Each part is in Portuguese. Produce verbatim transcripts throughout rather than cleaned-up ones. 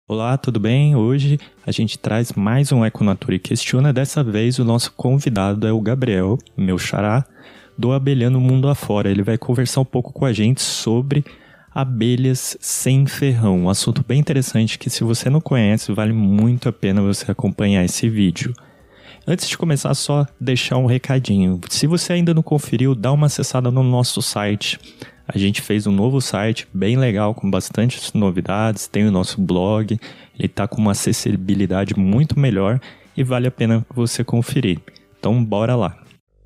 Olá, tudo bem? Hoje a gente traz mais um Econatura e Questiona. Dessa vez o nosso convidado é o Gabriel, meu xará, do Abelhando Mundo Afora. Ele vai conversar um pouco com a gente sobre abelhas sem ferrão. Um assunto bem interessante que, se você não conhece, vale muito a pena você acompanhar esse vídeo. Antes de começar, só deixar um recadinho. Se você ainda não conferiu, dá uma acessada no nosso site. A gente fez um novo site bem legal, com bastante novidades, tem o nosso blog, ele está com uma acessibilidade muito melhor e vale a pena você conferir. Então, bora lá!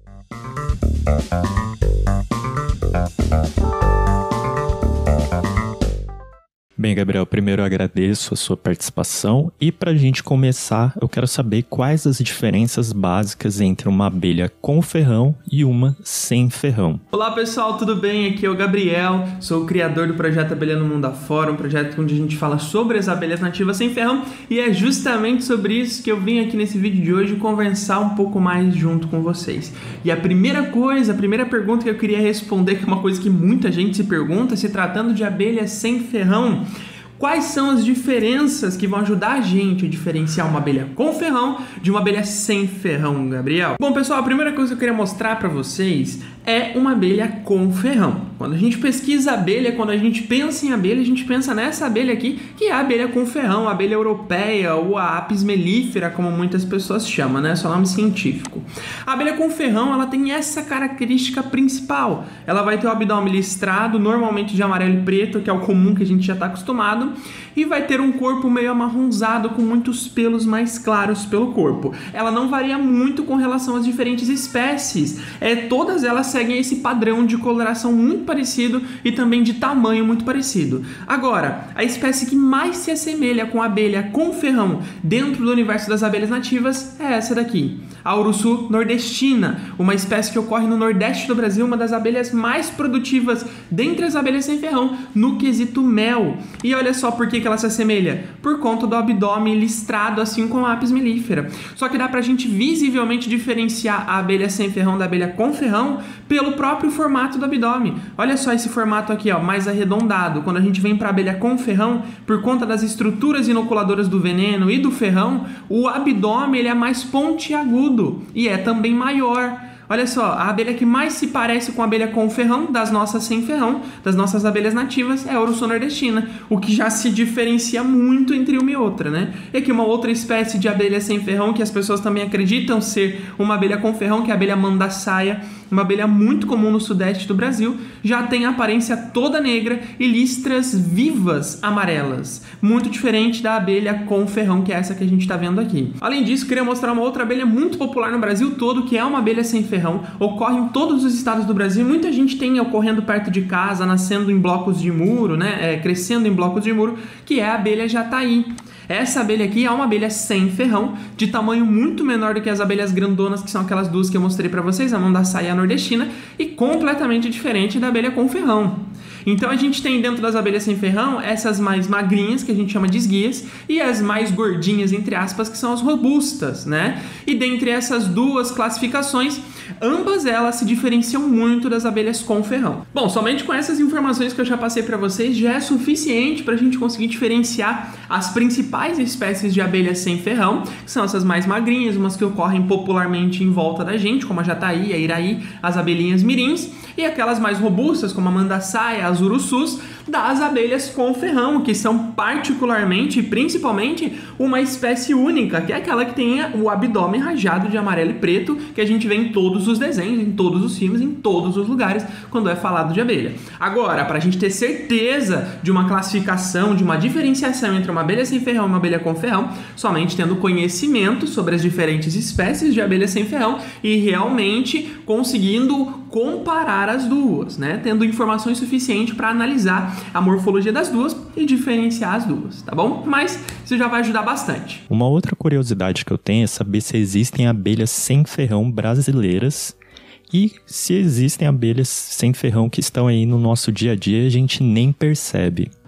Bem, Gabriel, primeiro eu agradeço a sua participação e para a gente começar, eu quero saber quais as diferenças básicas entre uma abelha com ferrão e uma sem ferrão. Olá pessoal, tudo bem? Aqui é o Gabriel, sou o criador do projeto Abelhando Mundo Afora, um projeto onde a gente fala sobre as abelhas nativas sem ferrão e é justamente sobre isso que eu vim aqui nesse vídeo de hoje conversar um pouco mais junto com vocês. E a primeira coisa, a primeira pergunta que eu queria responder, que é uma coisa que muita gente se pergunta, se tratando de abelhas sem ferrão, quais são as diferenças que vão ajudar a gente a diferenciar uma abelha com ferrão de uma abelha sem ferrão, Gabriel? Bom, pessoal, a primeira coisa que eu queria mostrar para vocês é uma abelha com ferrão. Quando a gente pesquisa abelha, quando a gente pensa em abelha, a gente pensa nessa abelha aqui, que é a abelha com ferrão, a abelha europeia ou a Apis mellifera, como muitas pessoas chamam, né? Seu nome científico. A abelha com ferrão, ela tem essa característica principal. Ela vai ter o abdômen listrado, normalmente de amarelo e preto, que é o comum que a gente já está acostumado, e vai ter um corpo meio amarronzado com muitos pelos mais claros pelo corpo. Ela não varia muito com relação às diferentes espécies. É, todas elas seguem esse padrão de coloração muito parecido e também de tamanho muito parecido. Agora, a espécie que mais se assemelha com a abelha com ferrão dentro do universo das abelhas nativas é essa daqui, a urussu nordestina, uma espécie que ocorre no nordeste do Brasil, uma das abelhas mais produtivas dentre as abelhas sem ferrão no quesito mel. E olha só por que que ela se assemelha, por conta do abdômen listrado, assim como a Apis mellifera. Só que dá pra gente visivelmente diferenciar a abelha sem ferrão da abelha com ferrão pelo próprio formato do abdômen. Olha só esse formato aqui, ó, mais arredondado. Quando a gente vem para a abelha com ferrão, por conta das estruturas inoculadoras do veneno e do ferrão, o abdômen ele é mais pontiagudo e é também maior. Olha só, a abelha que mais se parece com a abelha com ferrão, das nossas sem ferrão, das nossas abelhas nativas, é a urussu nordestina, o que já se diferencia muito entre uma e outra, né? E aqui uma outra espécie de abelha sem ferrão, que as pessoas também acreditam ser uma abelha com ferrão, que é a abelha mandaçaia, uma abelha muito comum no sudeste do Brasil, já tem a aparência toda negra e listras vivas amarelas, muito diferente da abelha com ferrão, que é essa que a gente está vendo aqui. Além disso, queria mostrar uma outra abelha muito popular no Brasil todo, que é uma abelha sem ferrão, ocorre em todos os estados do Brasil, muita gente tem ocorrendo perto de casa, nascendo em blocos de muro, né, é, crescendo em blocos de muro, que é a abelha jataí. Essa abelha aqui é uma abelha sem ferrão, de tamanho muito menor do que as abelhas grandonas, que são aquelas duas que eu mostrei para vocês, a mandaçaia e a nordestina, e completamente diferente da abelha com ferrão. Então a gente tem dentro das abelhas sem ferrão essas mais magrinhas, que a gente chama de esguias, e as mais gordinhas, entre aspas, que são as robustas, né? E dentre essas duas classificações, ambas elas se diferenciam muito das abelhas com ferrão. Bom, somente com essas informações que eu já passei para vocês já é suficiente para a gente conseguir diferenciar as principais espécies de abelhas sem ferrão, que são essas mais magrinhas, umas que ocorrem popularmente em volta da gente, como a jataí, a iraí, as abelhinhas mirins, e aquelas mais robustas, como a mandaçaia, as urussus, das abelhas com ferrão, que são particularmente e principalmente uma espécie única, que é aquela que tem o abdômen rajado de amarelo e preto, que a gente vê em todos os desenhos, em todos os filmes, em todos os lugares, quando é falado de abelha. Agora, para a gente ter certeza de uma classificação, de uma diferenciação entre uma abelha sem ferrão e uma abelha com ferrão, somente tendo conhecimento sobre as diferentes espécies de abelha sem ferrão e realmente conseguindo comparar as duas, né? Tendo informações suficientes para analisar a morfologia das duas e diferenciar as duas, tá bom? Mas isso já vai ajudar bastante. Uma outra curiosidade que eu tenho é saber se existem abelhas sem ferrão brasileiras e se existem abelhas sem ferrão que estão aí no nosso dia a dia e a gente nem percebe.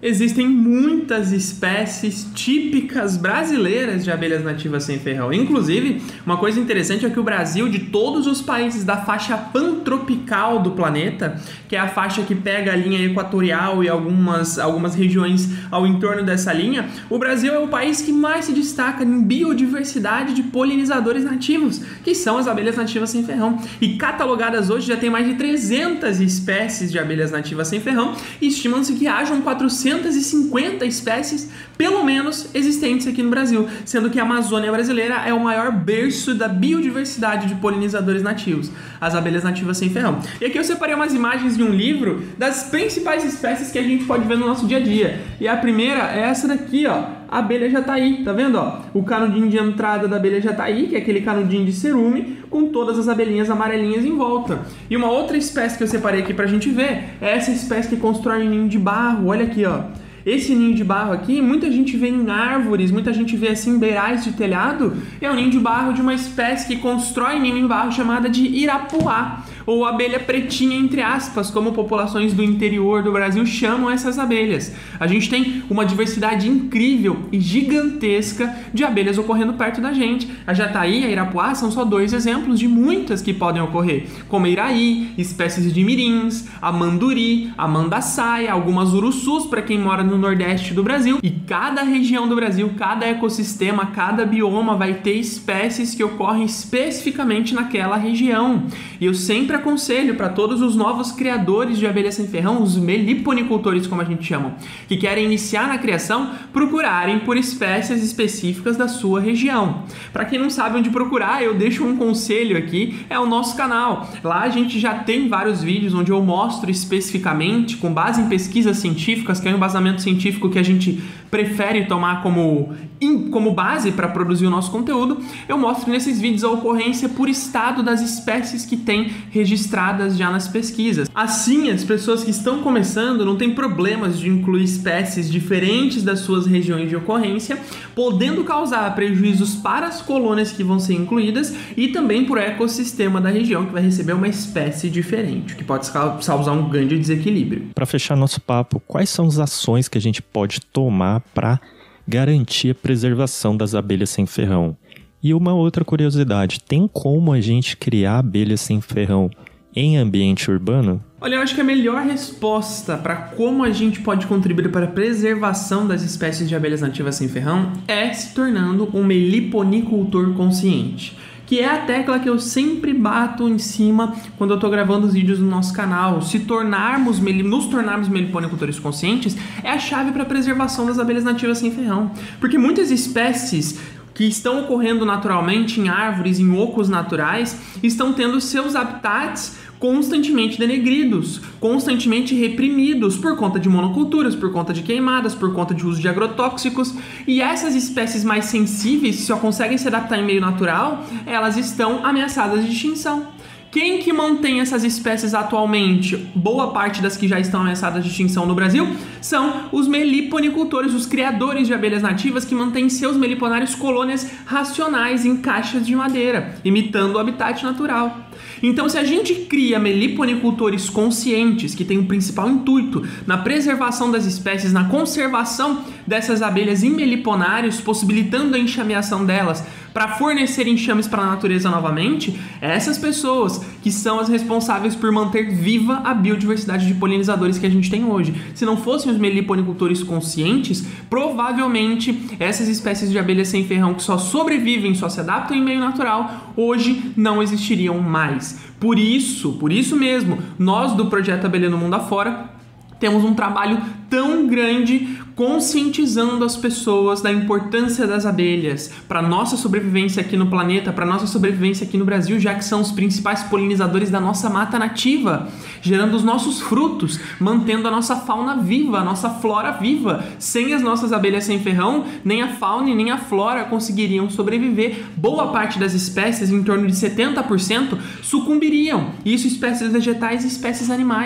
Existem muitas espécies típicas brasileiras de abelhas nativas sem ferrão. Inclusive, uma coisa interessante é que o Brasil, de todos os países da faixa pantropical do planeta, que é a faixa que pega a linha equatorial e algumas, algumas regiões ao entorno dessa linha, o Brasil é o país que mais se destaca em biodiversidade de polinizadores nativos, que são as abelhas nativas sem ferrão. E catalogadas hoje já tem mais de trezentas espécies de abelhas nativas sem ferrão e estimam-se que hajam quatrocentas e cinquenta espécies, pelo menos, existentes aqui no Brasil, sendo que a Amazônia brasileira é o maior berço da biodiversidade de polinizadores nativos, as abelhas nativas sem ferrão. E aqui eu separei umas imagens de um livro das principais espécies que a gente pode ver no nosso dia a dia. E a primeira é essa daqui, ó, a abelha jataí, tá vendo, ó? O canudinho de entrada da abelha jataí, que é aquele canudinho de cerume, com todas as abelhinhas amarelinhas em volta. E uma outra espécie que eu separei aqui pra gente ver é essa espécie que constrói um ninho de barro, olha aqui, ó. Esse ninho de barro aqui, muita gente vê em árvores, muita gente vê assim em beirais de telhado, é um ninho de barro de uma espécie que constrói ninho em barro chamada de irapuá, ou abelha pretinha, entre aspas, como populações do interior do Brasil chamam essas abelhas. A gente tem uma diversidade incrível e gigantesca de abelhas ocorrendo perto da gente. A jataí e a irapuá são só dois exemplos de muitas que podem ocorrer, como a iraí, espécies de mirins, a manduri, a mandaçaia, algumas urussus para quem mora no nordeste do Brasil. E cada região do Brasil, cada ecossistema, cada bioma vai ter espécies que ocorrem especificamente naquela região. E eu sempre aconselho para todos os novos criadores de abelhas sem ferrão, os meliponicultores, como a gente chama, que querem iniciar na criação, procurarem por espécies específicas da sua região. Para quem não sabe onde procurar, eu deixo um conselho aqui, é o nosso canal. Lá a gente já tem vários vídeos onde eu mostro especificamente, com base em pesquisas científicas, que é um embasamento científico que a gente prefere tomar como, como base para produzir o nosso conteúdo, eu mostro nesses vídeos a ocorrência por estado das espécies que tem registradas já nas pesquisas. Assim, as pessoas que estão começando não têm problemas de incluir espécies diferentes das suas regiões de ocorrência, podendo causar prejuízos para as colônias que vão ser incluídas e também para o ecossistema da região, que vai receber uma espécie diferente, o que pode causar um grande desequilíbrio. Para fechar nosso papo, quais são as ações que a gente pode tomar para garantir a preservação das abelhas sem ferrão? E uma outra curiosidade, tem como a gente criar abelhas sem ferrão em ambiente urbano? Olha, eu acho que a melhor resposta para como a gente pode contribuir para a preservação das espécies de abelhas nativas sem ferrão é se tornando um meliponicultor consciente, que é a tecla que eu sempre bato em cima quando eu estou gravando os vídeos no nosso canal. Se tornarmos, nos tornarmos meliponicultores conscientes é a chave para a preservação das abelhas nativas sem ferrão, porque muitas espécies que estão ocorrendo naturalmente em árvores, em ocos naturais, estão tendo seus habitats constantemente denegridos, constantemente reprimidos por conta de monoculturas, por conta de queimadas, por conta de uso de agrotóxicos. E essas espécies mais sensíveis, que só conseguem se adaptar em meio natural, elas estão ameaçadas de extinção. Quem que mantém essas espécies atualmente? Boa parte das que já estão ameaçadas de extinção no Brasil são os meliponicultores, os criadores de abelhas nativas que mantêm seus meliponários colônias racionais em caixas de madeira, imitando o habitat natural. Então, se a gente cria meliponicultores conscientes, que têm o principal intuito na preservação das espécies, na conservação dessas abelhas em meliponários, possibilitando a enxameação delas para fornecer enxames para a natureza novamente, essas pessoas que são as responsáveis por manter viva a biodiversidade de polinizadores que a gente tem hoje. Se não fossem os meliponicultores conscientes, provavelmente essas espécies de abelhas sem ferrão que só sobrevivem, só se adaptam em meio natural, hoje não existiriam mais. Por isso, por isso mesmo, nós do Projeto Abelha no Mundo Afora temos um trabalho tão grande conscientizando as pessoas da importância das abelhas para a nossa sobrevivência aqui no planeta, para a nossa sobrevivência aqui no Brasil, já que são os principais polinizadores da nossa mata nativa, gerando os nossos frutos, mantendo a nossa fauna viva, a nossa flora viva. Sem as nossas abelhas sem ferrão, nem a fauna e nem a flora conseguiriam sobreviver. Boa parte das espécies, em torno de setenta por cento, sucumbiriam. Isso espécies vegetais e espécies animais.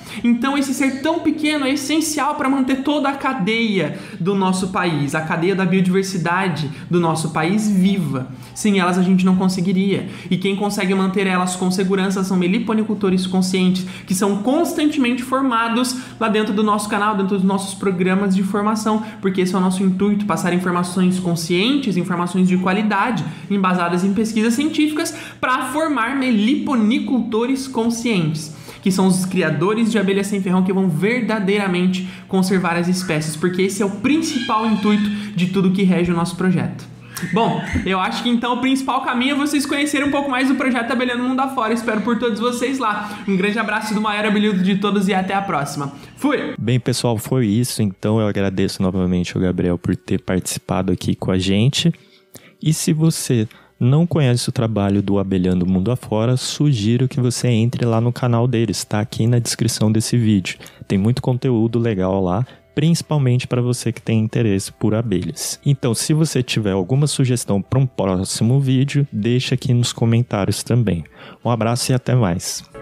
Então esse ser tão pequeno é essencial para manter toda a cadeia do nosso país, a cadeia da biodiversidade do nosso país viva. Sem elas a gente não conseguiria. E quem consegue manter elas com segurança são meliponicultores conscientes, que são constantemente formados lá dentro do nosso canal, dentro dos nossos programas de formação, porque esse é o nosso intuito, passar informações conscientes, informações de qualidade, embasadas em pesquisas científicas, para formar meliponicultores conscientes, que são os criadores de abelhas sem ferrão que vão verdadeiramente conservar as espécies, porque esse é o principal intuito de tudo que rege o nosso projeto. Bom, eu acho que então o principal caminho é vocês conhecerem um pouco mais do projeto Abelhando Mundo Afora. Espero por todos vocês lá. Um grande abraço do maior abelhudo de todos e até a próxima. Fui! Bem, pessoal, foi isso. Então eu agradeço novamente ao Gabriel por ter participado aqui com a gente. E se você não conhece o trabalho do Abelhando Mundo Afora, sugiro que você entre lá no canal deles, tá aqui na descrição desse vídeo. Tem muito conteúdo legal lá, principalmente para você que tem interesse por abelhas. Então, se você tiver alguma sugestão para um próximo vídeo, deixa aqui nos comentários também. Um abraço e até mais.